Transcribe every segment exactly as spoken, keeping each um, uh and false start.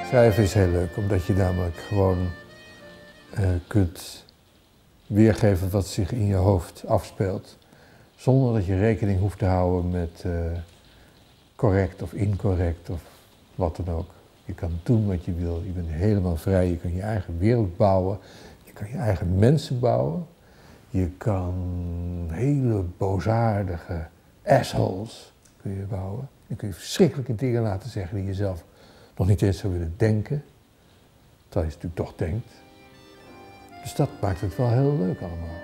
Schrijven is heel leuk, omdat je namelijk gewoon uh, kunt weergeven wat zich in je hoofd afspeelt. Zonder dat je rekening hoeft te houden met uh, correct of incorrect of wat dan ook. Je kan doen wat je wil, je bent helemaal vrij, je kan je eigen wereld bouwen, je kan je eigen mensen bouwen. Je kan hele boosaardige assholes kun je bouwen. Je kun je verschrikkelijke dingen laten zeggen die je zelf nog niet eens zou willen denken. Terwijl je het natuurlijk toch denkt. Dus dat maakt het wel heel leuk allemaal.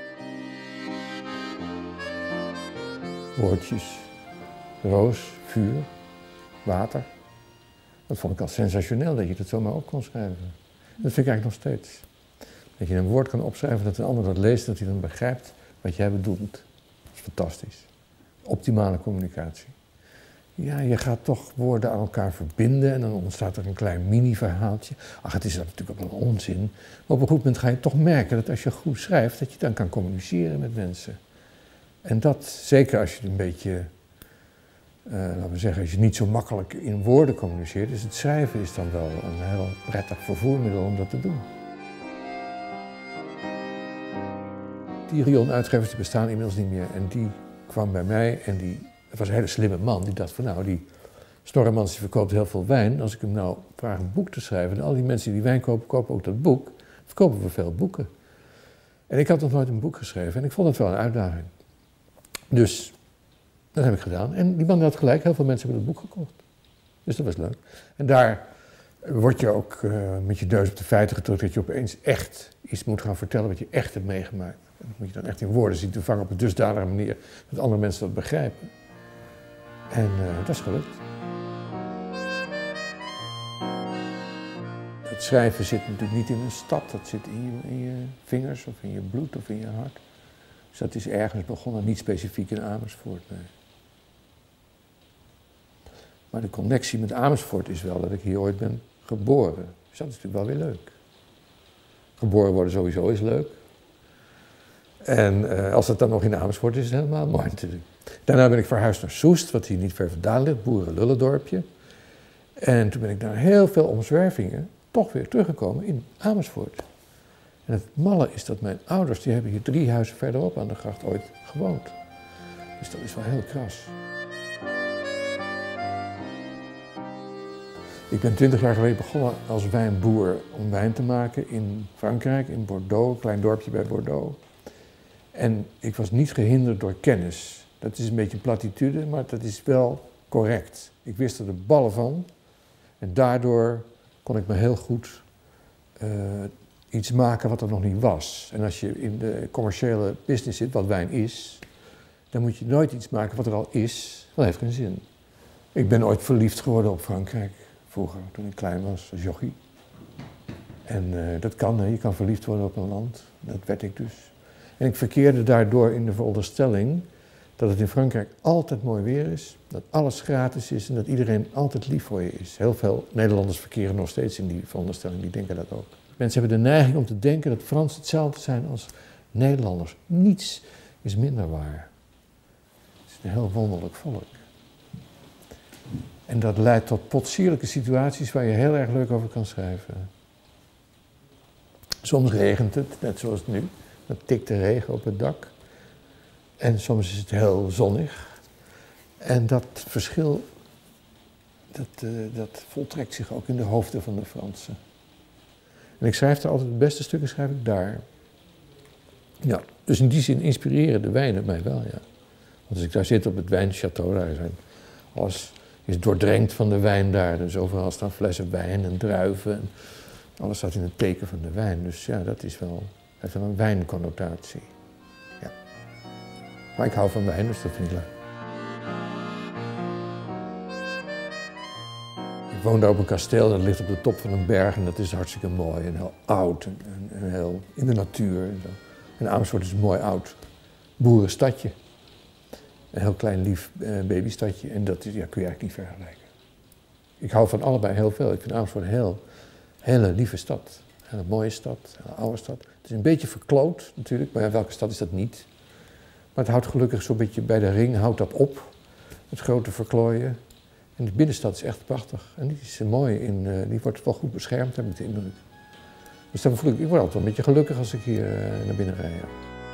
Woordjes, roos, vuur, water. Dat vond ik al sensationeel dat je dat zomaar op kon schrijven. Dat vind ik eigenlijk nog steeds. Dat je een woord kan opschrijven, dat een ander dat leest, dat hij dan begrijpt wat jij bedoelt. Dat is fantastisch. Optimale communicatie. Ja, je gaat toch woorden aan elkaar verbinden en dan ontstaat er een klein mini-verhaaltje. Ach, het is natuurlijk ook wel onzin. Maar op een goed moment ga je toch merken dat als je goed schrijft, dat je dan kan communiceren met mensen. En dat, zeker als je een beetje, uh, laten we zeggen, als je niet zo makkelijk in woorden communiceert, dus het schrijven is dan wel een heel prettig vervoermiddel om dat te doen. Die Rion-uitgevers die bestaan inmiddels niet meer en die kwam bij mij en die, het was een hele slimme man, die dacht van nou, die Snorremans die verkoopt heel veel wijn, als ik hem nou vraag een boek te schrijven en al die mensen die wijn kopen, kopen ook dat boek, verkopen we veel boeken. En ik had nog nooit een boek geschreven en ik vond het wel een uitdaging. Dus dat heb ik gedaan en die man had gelijk, heel veel mensen hebben het boek gekocht. Dus dat was leuk. En daar word je ook uh, met je neus op de feiten gedrukt dat je opeens echt iets moet gaan vertellen wat je echt hebt meegemaakt. En dat moet je dan echt in woorden zien te vangen op een dusdanige manier dat andere mensen dat begrijpen. En uh, dat is gelukt. Het schrijven zit natuurlijk niet in een stad, dat zit in je, in je vingers of in je bloed of in je hart. Dus dat is ergens begonnen, niet specifiek in Amersfoort. Nee. Maar de connectie met Amersfoort is wel dat ik hier ooit ben geboren. Dus dat is natuurlijk wel weer leuk. Geboren worden sowieso is leuk. En uh, als het dan nog in Amersfoort is, is het helemaal mooi natuurlijk. Daarna ben ik verhuisd naar Soest, wat hier niet ver vandaan ligt, boeren-lullendorpje. En toen ben ik na heel veel omzwervingen toch weer teruggekomen in Amersfoort. En het malle is dat mijn ouders, die hebben hier drie huizen verderop aan de gracht ooit gewoond. Dus dat is wel heel kras. Ik ben twintig jaar geleden begonnen als wijnboer om wijn te maken in Frankrijk, in Bordeaux, een klein dorpje bij Bordeaux. En ik was niet gehinderd door kennis. Dat is een beetje een platitude, maar dat is wel correct. Ik wist er de ballen van en daardoor kon ik me heel goed uh, iets maken wat er nog niet was. En als je in de commerciële business zit, wat wijn is, dan moet je nooit iets maken wat er al is. Dat heeft geen zin. Ik ben ooit verliefd geworden op Frankrijk. Vroeger, toen ik klein was, als jochie. En uh, dat kan, hè? Je kan verliefd worden op een land. Dat werd ik dus. En ik verkeerde daardoor in de veronderstelling dat het in Frankrijk altijd mooi weer is, dat alles gratis is en dat iedereen altijd lief voor je is. Heel veel Nederlanders verkeren nog steeds in die veronderstelling, die denken dat ook. Mensen hebben de neiging om te denken dat Fransen hetzelfde zijn als Nederlanders. Niets is minder waar. Het is een heel wonderlijk volk. En dat leidt tot potsierlijke situaties waar je heel erg leuk over kan schrijven. Soms regent het, net zoals nu. Dan tikt de regen op het dak. En soms is het heel zonnig. En dat verschil, dat, uh, dat voltrekt zich ook in de hoofden van de Fransen. En ik schrijf er altijd, de beste stukken schrijf ik daar. Ja, dus in die zin inspireren de wijnen mij wel, ja. Want als ik daar zit op het wijnchâteau, daar zijn alles is doordrenkt van de wijn daar. Dus overal staan flessen wijn en druiven. En alles staat in het teken van de wijn. Dus ja, dat is wel, heeft wel een wijnconnotatie. Ja. Maar ik hou van wijn, dus dat vind ik leuk. Ik woon daar op een kasteel, dat ligt op de top van een berg. En dat is hartstikke mooi en heel oud. En, en, en heel in de natuur. En, zo. En Amersfoort is een mooi oud boerenstadje. Een heel klein lief uh, babystadje en dat is, ja, kun je eigenlijk niet vergelijken. Ik hou van allebei heel veel. Ik vind Amersfoort een heel, hele lieve stad. Een hele mooie stad, een hele oude stad. Het is een beetje verkloot natuurlijk, maar ja, welke stad is dat niet? Maar het houdt gelukkig zo'n beetje bij de ring, houdt dat op. Het grote verklooien. En de binnenstad is echt prachtig. En die is mooi, in, uh, die wordt wel goed beschermd, heb ik de indruk. Dus dan voel ik, ik word altijd wel een beetje gelukkig als ik hier uh, naar binnen rijd. Ja.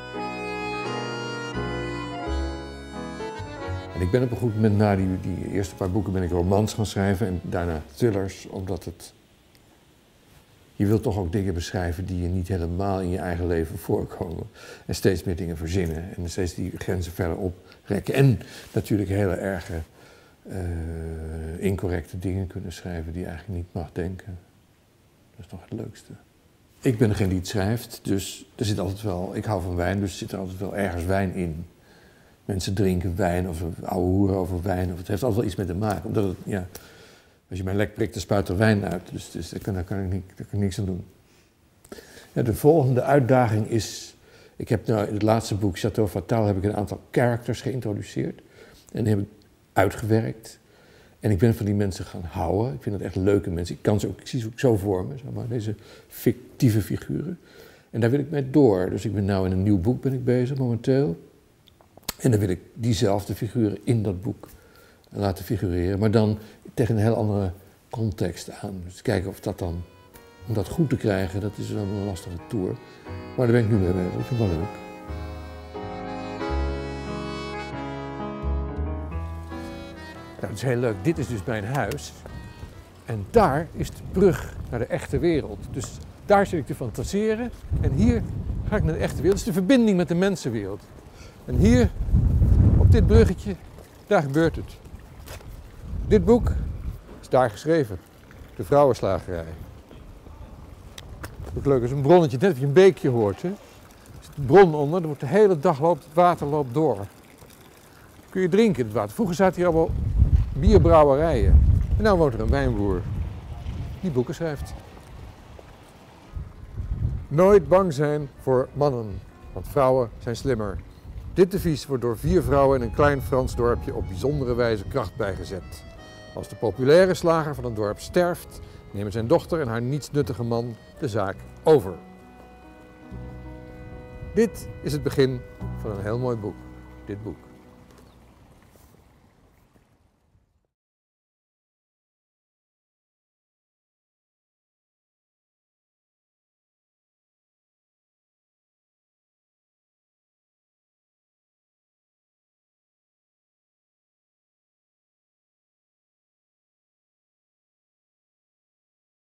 En ik ben op een goed moment, na die, die eerste paar boeken, ben ik romans gaan schrijven en daarna thrillers, omdat het... Je wilt toch ook dingen beschrijven die je niet helemaal in je eigen leven voorkomen. En steeds meer dingen verzinnen en steeds die grenzen verder oprekken. En natuurlijk hele erge, uh, incorrecte dingen kunnen schrijven die je eigenlijk niet mag denken. Dat is nog het leukste. Ik ben degene die het schrijft, dus er zit altijd wel... Ik hou van wijn, dus er zit er altijd wel ergens wijn in. Mensen drinken wijn of ouwe hoeren over wijn. Of het heeft altijd wel iets mee te maken. Omdat het, ja, als je mijn lek prikt, dan spuit er wijn uit. Dus, dus daar, kan, daar, kan ik niet, daar kan ik niks aan doen. Ja, de volgende uitdaging is... Ik heb nou in het laatste boek, Château Fatal, heb ik een aantal characters geïntroduceerd. En die heb ik uitgewerkt. En ik ben van die mensen gaan houden. Ik vind dat echt leuke mensen. Ik, kan ze ook, ik zie ze ook zo voor me, zeg maar, deze fictieve figuren. En daar wil ik mee door. Dus ik ben nu in een nieuw boek ben ik bezig momenteel. En dan wil ik diezelfde figuren in dat boek laten figureren, maar dan tegen een heel andere context aan. Dus kijken of dat dan, om dat goed te krijgen, dat is dan een lastige tour. Maar daar ben ik nu mee bezig, dat vind ik wel leuk. Ja, dat is heel leuk. Dit is dus mijn huis. En daar is de brug naar de echte wereld. Dus daar zit ik te fantaseren en hier ga ik naar de echte wereld. Dat is de verbinding met de mensenwereld. En hier, op dit bruggetje, daar gebeurt het. Dit boek is daar geschreven. De vrouwenslagerij. Ook leuk, is een bronnetje, net als je een beekje hoort. Hè? Er zit een bron onder, er wordt de hele dag loopt, het water loopt door. Kun je drinken in het water. Vroeger zaten hier allemaal bierbrouwerijen. En nu woont er een wijnboer die boeken schrijft. Nooit bang zijn voor mannen, want vrouwen zijn slimmer. Dit devies wordt door vier vrouwen in een klein Frans dorpje op bijzondere wijze kracht bijgezet. Als de populaire slager van het dorp sterft, nemen zijn dochter en haar nietsnuttige man de zaak over. Dit is het begin van een heel mooi boek, dit boek.